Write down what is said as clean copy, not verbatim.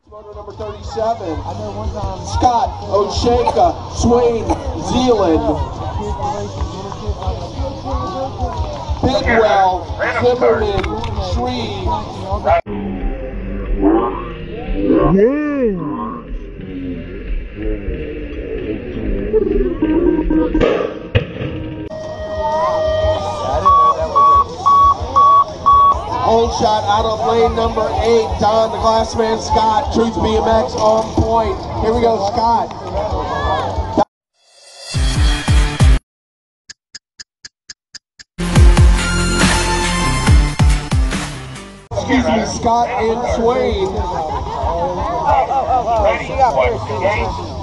Motor number 37. Scott, Oshaka, Swain, Zealand. Bidwell, Zimmerman, Shreve. Hold shot out of lane number 8, Don the Glassman Scott, Truth BMX on point. Here we go, Scott. Excuse me, Scott and Swain. She got first.